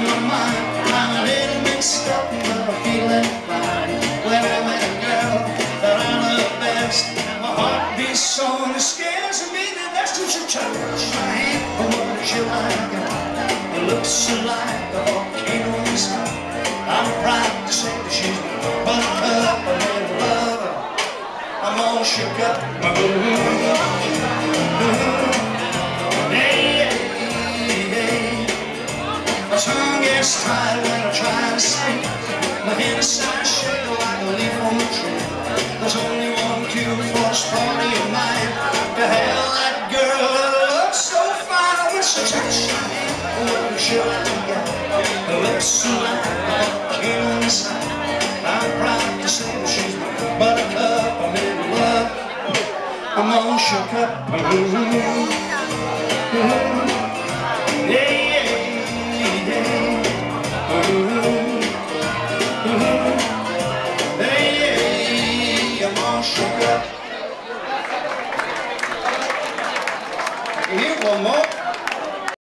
my mind. I'm a little mixed up, but I'm feeling fine. When I met a girl that I love best, my heart beats so and it scares me to death. Till she touches my hand, oh, what is she like? It looks so like a volcano inside. I'm proud to say that she's my buttercup, a little lover. I'm all shook up. My tongue gets tired when I try to speak. My inside shake like a leaf on the tree. There's only one cure for this party of mine. To hell that girl that looks so fine. When she touches my hand, oh, she let me go. It looks so like a volcano inside. I'm proud to say that she's my buttercup, a little love. I'm all shook up.